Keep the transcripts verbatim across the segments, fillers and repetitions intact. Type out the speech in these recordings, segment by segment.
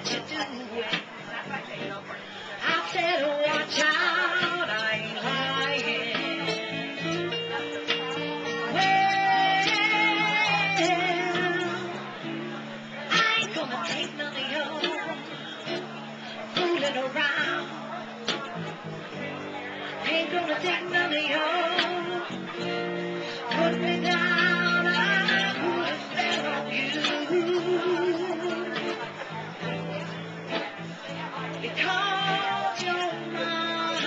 that you do. I said, watch out, I ain't lying. Well, I ain't gonna take none of your fooling around. Ain't gonna take none of your put me down. I put a spell on you. Because you're mine.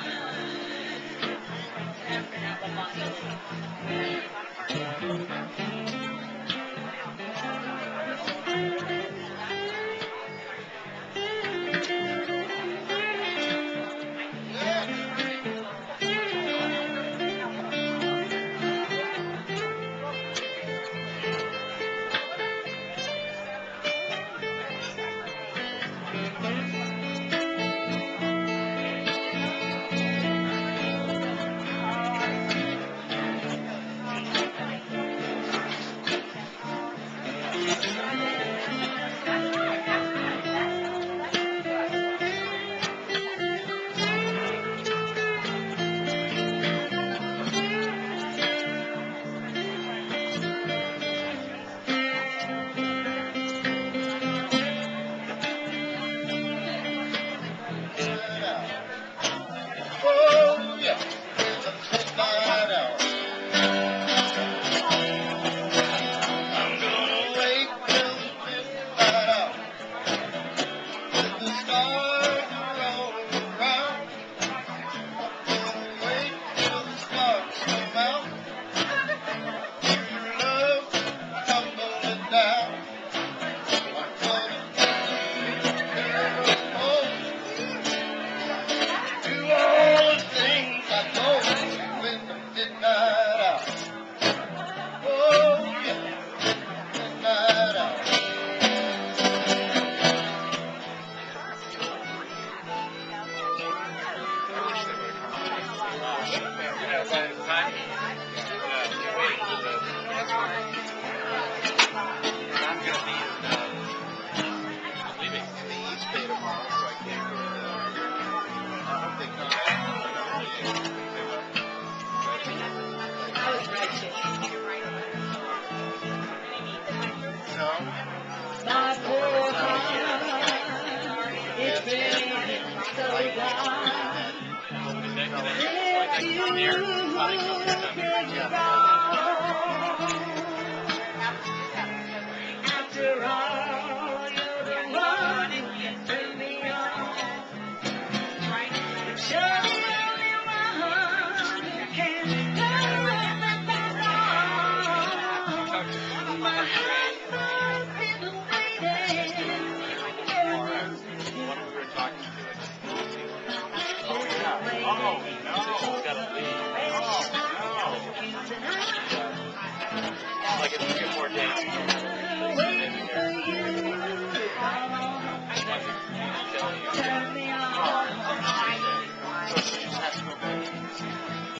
My poor heart, it's been so long. Since you been gone. After all, you're the one who can turn me on. You're the only one who can turn me back on. My heart has been waiting. Like a few more days.